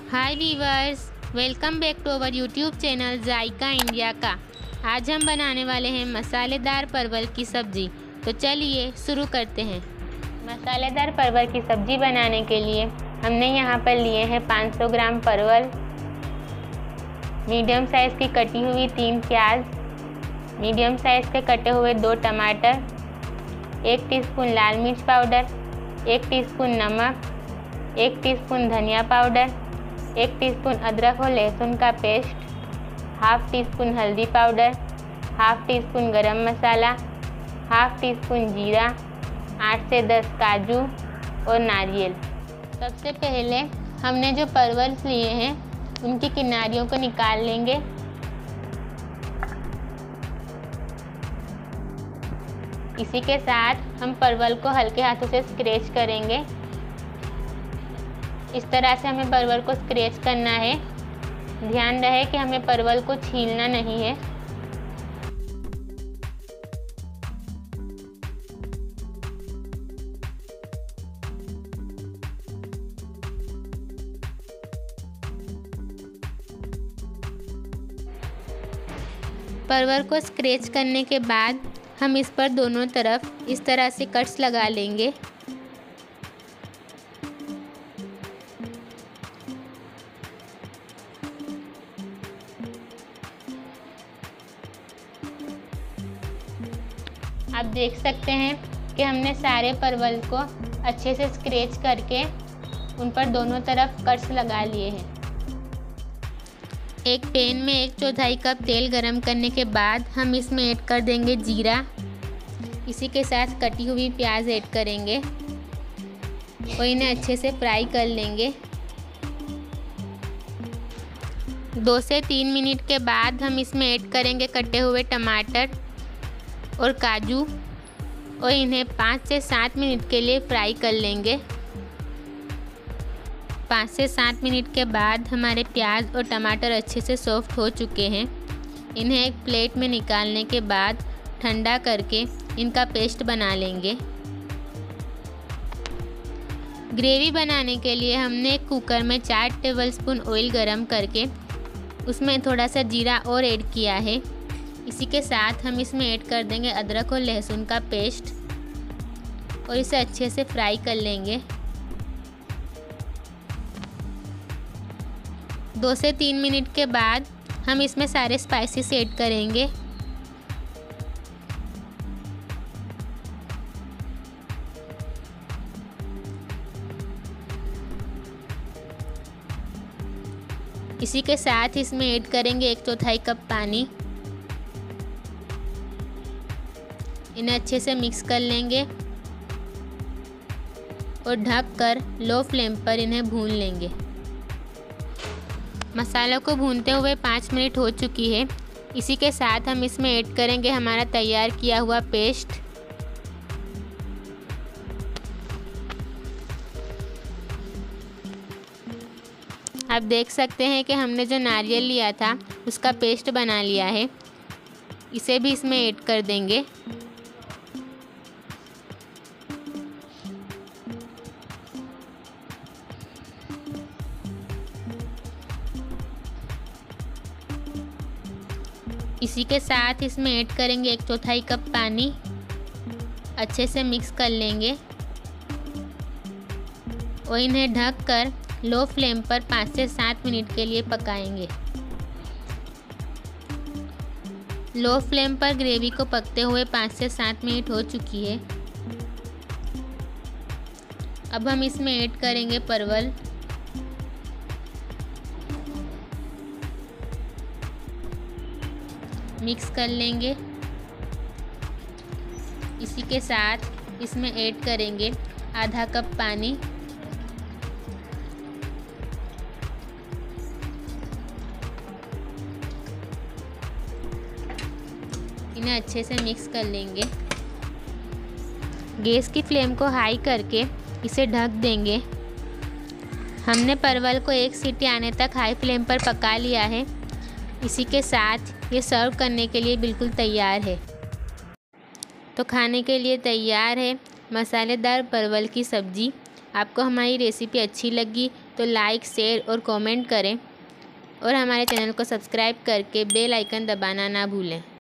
Hi viewers, welcome back to our YouTube channel Zaika India का। आज हम बनाने वाले हैं मसालेदार परवल की सब्ज़ी। तो चलिए शुरू करते हैं। मसालेदार परवल की सब्ज़ी बनाने के लिए हमने यहाँ पर लिए हैं 500 ग्राम परवल, मीडियम साइज़ की कटी हुई 3 प्याज, मीडियम साइज़ के कटे हुए 2 टमाटर, 1 टीस्पून लाल मिर्च पाउडर, 1 टीस्पून नमक, 1 टीस्पून धनिया पाउडर, 1 टीस्पून अदरक और लहसुन का पेस्ट, हाफ टीस्पून हल्दी powder, half teaspoon garam masala, half teaspoon जीरा, 8 से 10 काजू और नारियल। सबसे पहले हमने जो परवल लिए हैं उनकी किनारियों को निकाल लेंगे। इसी के साथ हम परवल को हल्के हाथों से स्क्रैच करेंगे। इस तरह से हमें परवल को स्क्रैच करना है। ध्यान रहे कि हमें परवल को छीलना नहीं है। परवल को स्क्रैच करने के बाद हम इस पर दोनों तरफ इस तरह से कट्स लगा लेंगे। आप देख सकते हैं कि हमने सारे परवल को अच्छे से स्क्रैच करके उन पर दोनों तरफ कट्स लगा लिए हैं। एक पैन में 1/4 कप तेल गरम करने के बाद हम इसमें ऐड कर देंगे जीरा। इसी के साथ कटी हुई प्याज ऐड करेंगे और इन्हें अच्छे से फ्राई कर लेंगे। 2 से 3 मिनट के बाद हम इसमें ऐड करेंगे कटे हुए टमाटर और काजू और इन्हें 5 से 7 मिनट के लिए फ्राई कर लेंगे। 5 से 7 मिनट के बाद हमारे प्याज और टमाटर अच्छे से सॉफ्ट हो चुके हैं। इन्हें एक प्लेट में निकालने के बाद ठंडा करके इनका पेस्ट बना लेंगे। ग्रेवी बनाने के लिए हमने एक कुकर में 4 टेबलस्पून ऑयल गरम करके उसमें थोड़ा सा जीरा और ऐड किया है। इसी के साथ हम इसमें ऐड कर देंगे अदरक और लहसुन का पेस्ट और इसे अच्छे से फ्राई कर लेंगे। 2 से 3 मिनट के बाद हम इसमें सारे स्पाइसेस ऐड करेंगे। इसी के साथ इसमें ऐड करेंगे 1/4 कप पानी। इन्हें अच्छे से मिक्स कर लेंगे और ढककर लो फ्लेम पर इन्हें भून लेंगे। मसालों को भूनते हुए 5 मिनट हो चुकी है। इसी के साथ हम इसमें ऐड करेंगे हमारा तैयार किया हुआ पेस्ट। आप देख सकते हैं कि हमने जो नारियल लिया था उसका पेस्ट बना लिया है। इसे भी इसमें ऐड कर देंगे। इसी के साथ इसमें ऐड करेंगे 1/4 कप पानी। अच्छे से मिक्स कर लेंगे और इन्हें ढककर लो फ्लेम पर 5 से 7 मिनट के लिए पकाएंगे। लो फ्लेम पर ग्रेवी को पकते हुए 5 से 7 मिनट हो चुकी है। अब हम इसमें ऐड करेंगे परवल। मिक्स कर लेंगे। इसी के साथ इसमें ऐड करेंगे आधा कप पानी। इन्हें अच्छे से मिक्स कर लेंगे। गैस की फ्लेम को हाई करके इसे ढक देंगे। हमने परवल को 1 सीटी आने तक हाई फ्लेम पर पका लिया है। इसी के साथ ये सर्व करने के लिए बिल्कुल तैयार है। तो खाने के लिए तैयार है मसालेदार परवल की सब्ज़ी। आपको हमारी रेसिपी अच्छी लगी तो लाइक, शेयर और कमेंट करें और हमारे चैनल को सब्सक्राइब करके बेल आइकन दबाना ना भूलें।